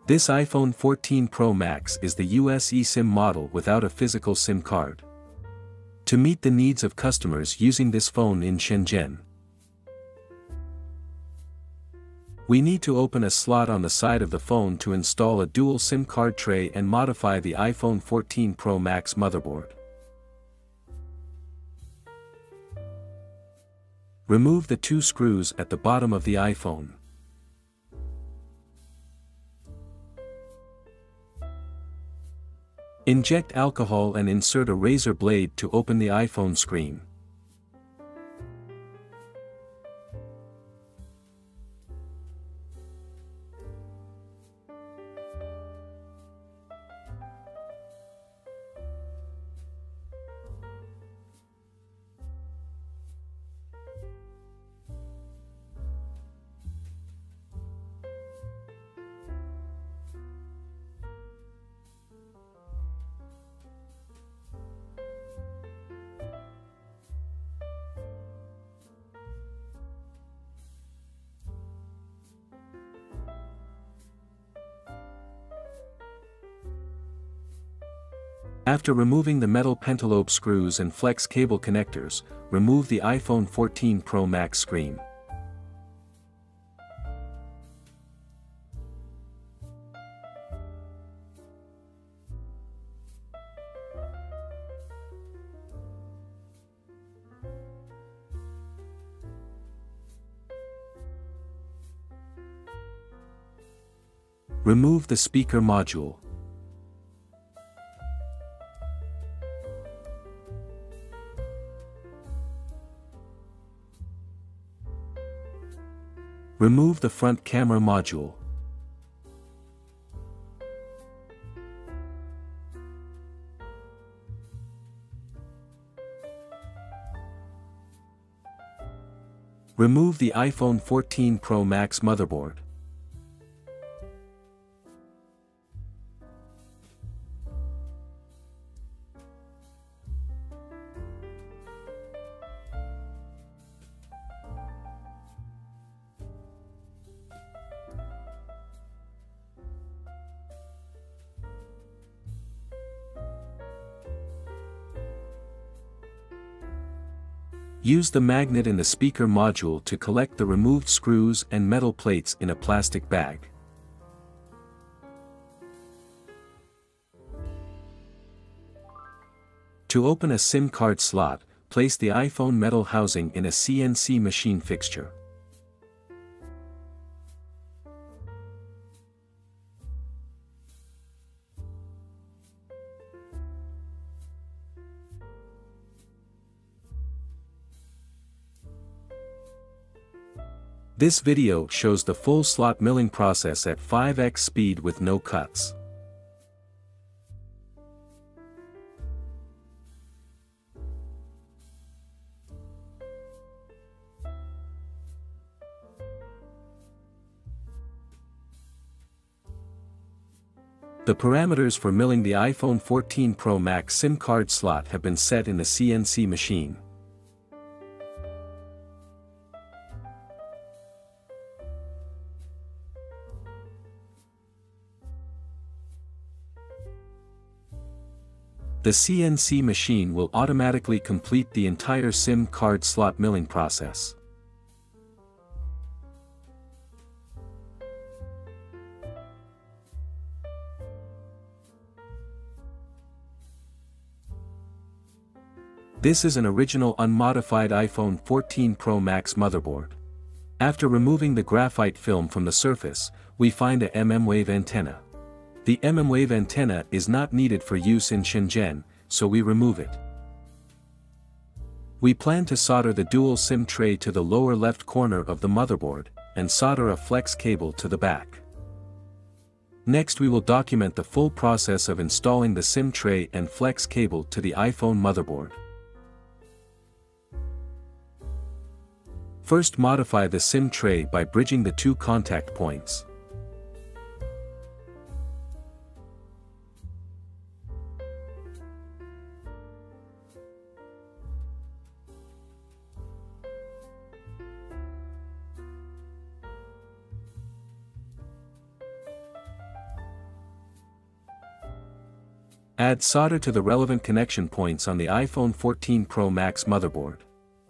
This iPhone 14 Pro Max is the US eSIM model without a physical SIM card. To meet the needs of customers using this phone in Shenzhen, we need to open a slot on the side of the phone to install a dual SIM card tray and modify the iPhone 14 Pro Max motherboard. Remove the two screws at the bottom of the iPhone. Inject alcohol and insert a razor blade to open the iPhone screen. After removing the metal pentalobe screws and flex cable connectors, remove the iPhone 14 Pro Max screen. Remove the speaker module. Remove the front camera module. Remove the iPhone 14 Pro Max motherboard. Use the magnet in the speaker module to collect the removed screws and metal plates in a plastic bag. To open a SIM card slot, place the iPhone metal housing in a CNC machine fixture. This video shows the full slot milling process at 5x speed with no cuts. The parameters for milling the iPhone 14 Pro Max SIM card slot have been set in the CNC machine. The CNC machine will automatically complete the entire SIM card slot milling process. This is an original unmodified iPhone 14 Pro Max motherboard. After removing the graphite film from the surface, we find a mmWave antenna. The mmWave antenna is not needed for use in Shenzhen, so we remove it. We plan to solder the dual SIM tray to the lower left corner of the motherboard, and solder a flex cable to the back. Next we will document the full process of installing the SIM tray and flex cable to the iPhone motherboard. First modify the SIM tray by bridging the two contact points. Add solder to the relevant connection points on the iPhone 14 Pro Max motherboard.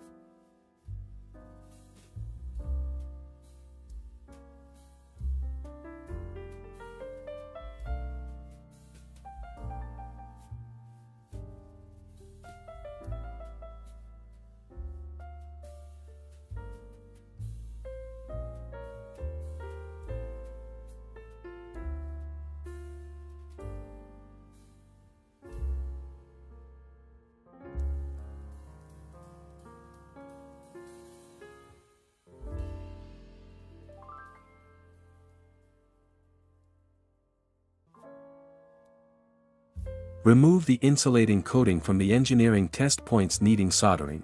Remove the insulating coating from the engineering test points needing soldering.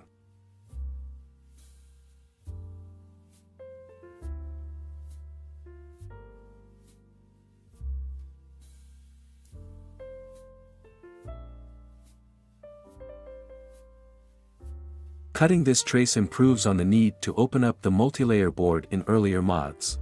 Cutting this trace improves on the need to open up the multilayer board in earlier mods.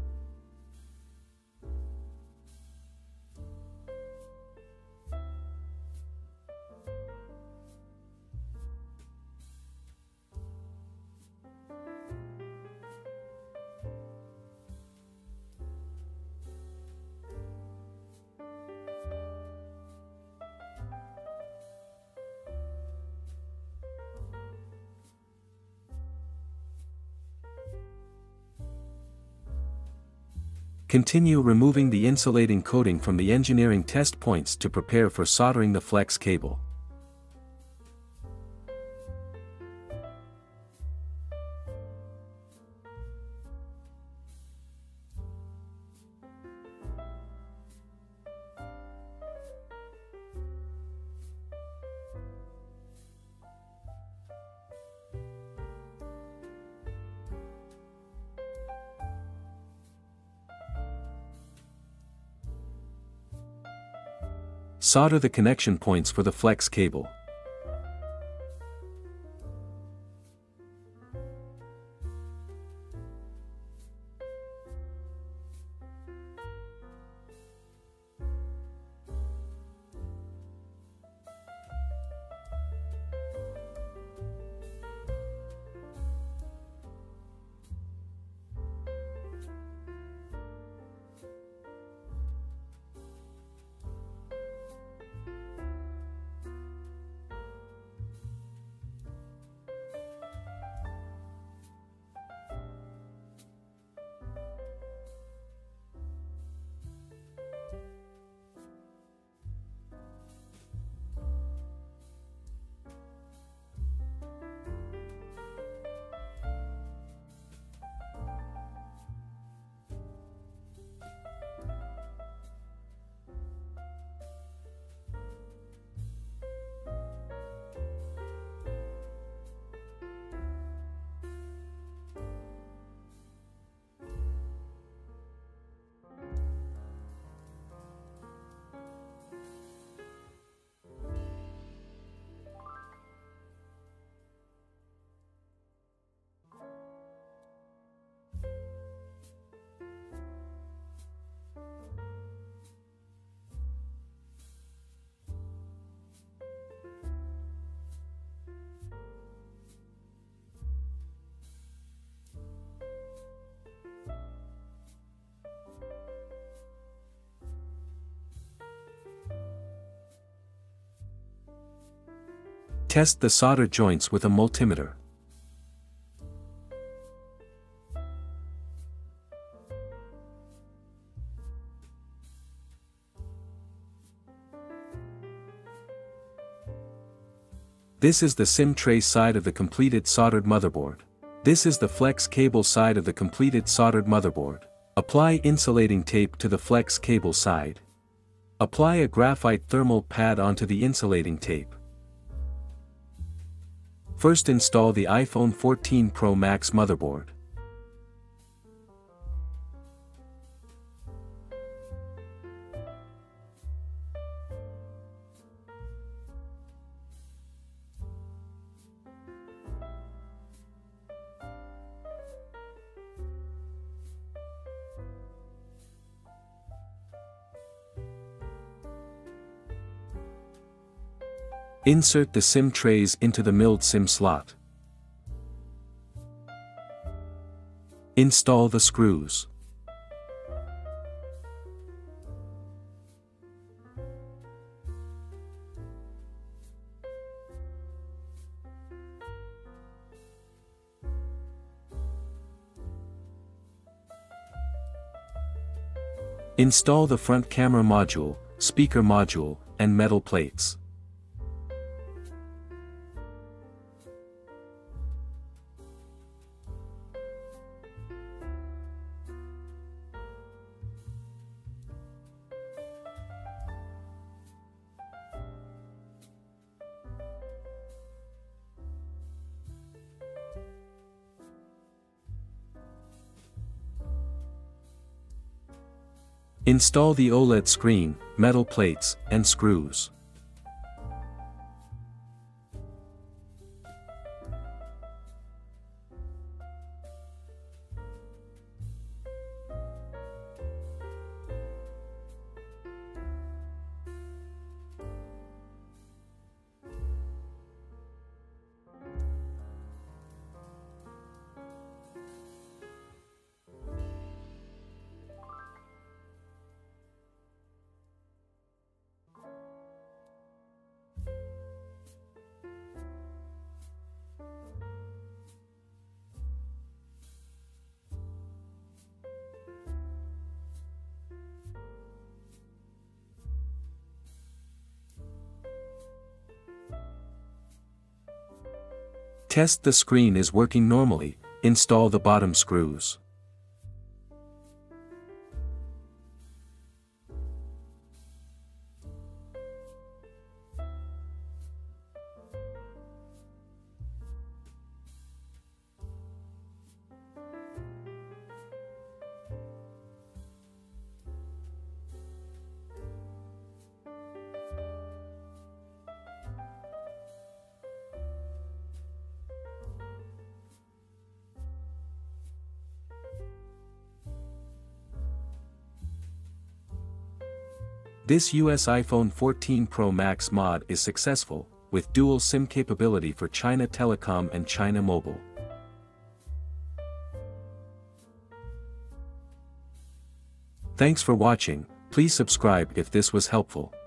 Continue removing the insulating coating from the engineering test points to prepare for soldering the flex cable. Solder the connection points for the flex cable. Test the solder joints with a multimeter. This is the SIM tray side of the completed soldered motherboard. This is the flex cable side of the completed soldered motherboard. Apply insulating tape to the flex cable side. Apply a graphite thermal pad onto the insulating tape. First install the iPhone 14 Pro Max motherboard. Insert the SIM trays into the milled SIM slot. Install the screws. Install the front camera module, speaker module, and metal plates. Install the OLED screen, metal plates, and screws. Test the screen is working normally. Install the bottom screws. This US iPhone 14 Pro Max mod is successful, with dual SIM capability for China Telecom and China Mobile. Thanks for watching. Please subscribe if this was helpful.